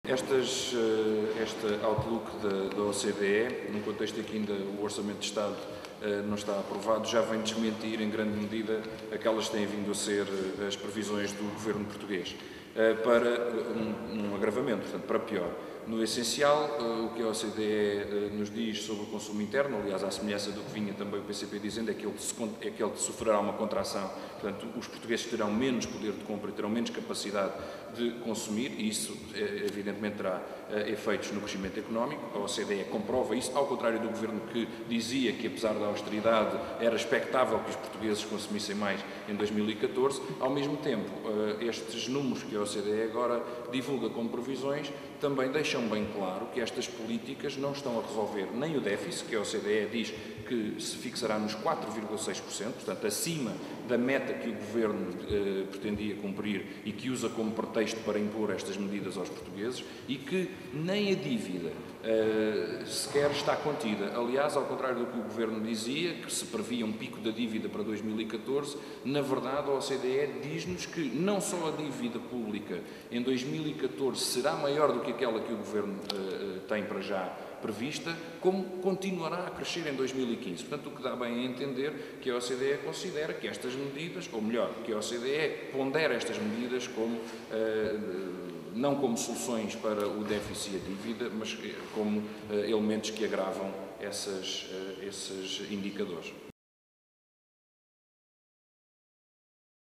Este outlook da OCDE, no contexto aqui ainda o Orçamento de Estado não está aprovado, já vem desmentir em grande medida aquelas que têm vindo a ser as previsões do governo português, para um agravamento, portanto, para pior. No essencial, o que a OCDE nos diz sobre o consumo interno, aliás, à semelhança do que vinha também o PCP dizendo, é que ele sofrerá uma contração, portanto, os portugueses terão menos poder de compra e terão menos capacidade de consumir, e isso, evidentemente, terá efeitos no crescimento económico. A OCDE comprova isso, ao contrário do governo que dizia que, apesar da austeridade, era expectável que os portugueses consumissem mais em 2014. Ao mesmo tempo, estes números que a OCDE agora divulga como previsões também deixam bem claro que estas políticas não estão a resolver nem o déficit, que a OCDE diz que se fixará nos 4,6%, portanto, acima da meta que o Governo pretendia cumprir e que usa como pretexto para impor estas medidas aos portugueses, e que nem a dívida sequer está contida. Aliás, ao contrário do que o Governo dizia, que se previa um pico da dívida para 2014, na verdade a OCDE diz-nos que não só a dívida pública em 2014 será maior do que aquela que o Governo tem para já prevista, como continuará a crescer em 2015. Portanto, o que dá bem a entender que a OCDE considera que estas medidas, ou melhor, que a OCDE pondera estas medidas como, não como soluções para o déficit e a dívida, mas como elementos que agravam esses indicadores.